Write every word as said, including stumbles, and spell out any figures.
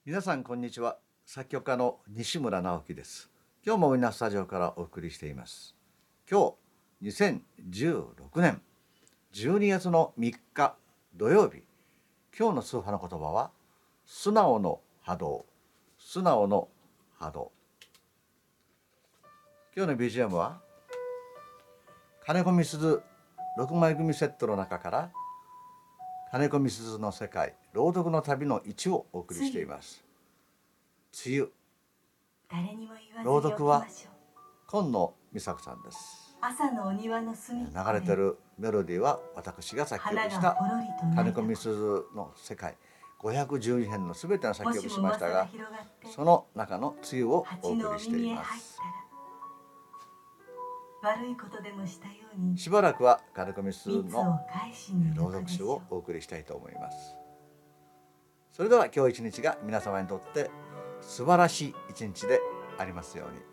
皆さんこんにちは。作曲家の西村直樹です。今日もウィナースタジオからお送りしています。今日にせんじゅうろくねんじゅうにがつのみっか土曜日。今日の通販の言葉は素直の波動。素直の波動。今日の ビージーエム は金子みすずろくまい組セットの中から金子みすずの世界朗読の旅のいちをお送りしています。梅雨。朗読は今野美佐子さんです。 朝のお庭の隅っこで流れてるメロディーは私が作曲した金子みすずの世界ごひゃくじゅうにへんのすべての作曲しましたが、その中の梅雨をお送りしています。 悪いことでもしたようにしばらくは金子みすず蜜をの返しに朗読集をお送りしたいと思います。それでは今日一日が皆様にとって素晴らしい一日でありますように。